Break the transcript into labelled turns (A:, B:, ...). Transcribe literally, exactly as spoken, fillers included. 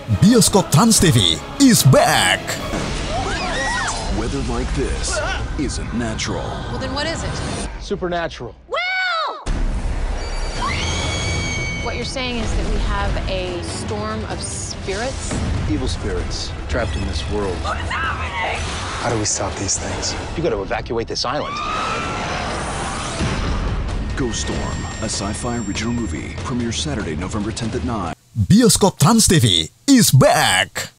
A: BIOSKOP TRANSTV is back!
B: Weather like this isn't natural.
C: Well, then what is it?
D: Supernatural.
C: Will! What you're saying is that we have a storm of spirits?
D: Evil spirits trapped in this world.
C: What is happening?
D: How do we stop these things? You got to evacuate this island.
B: Ghost Storm, a sci-fi original movie, premieres Saturday, November tenth at nine.
A: BIOSKOP TRANSTV is back!